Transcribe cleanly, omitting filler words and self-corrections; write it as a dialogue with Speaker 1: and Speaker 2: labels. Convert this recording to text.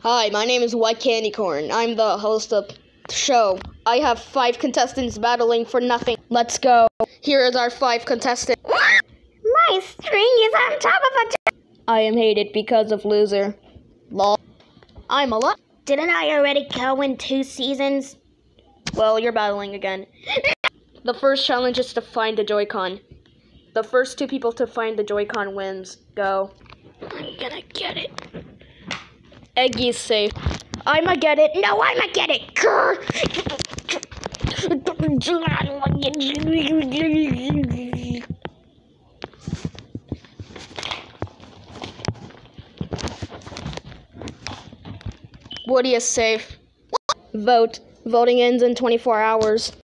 Speaker 1: Hi, my name is White Candy Corn. I'm the host of the show. I have 5 contestants battling for nothing. Let's go. Here is our 5 contestants.
Speaker 2: My string is on top of a
Speaker 1: I am hated because of loser. Lol. I'm a lot.
Speaker 2: Didn't I already go in 2 seasons?
Speaker 1: Well, you're battling again. The first challenge is to find the Joy-Con. The first 2 people to find the Joy-Con wins. Go.
Speaker 2: I'm gonna get it.
Speaker 1: Eggy's safe. I'ma get it.
Speaker 2: No, I'ma get it. Grr.
Speaker 1: Woody is safe. Vote. Voting ends in 24 hours.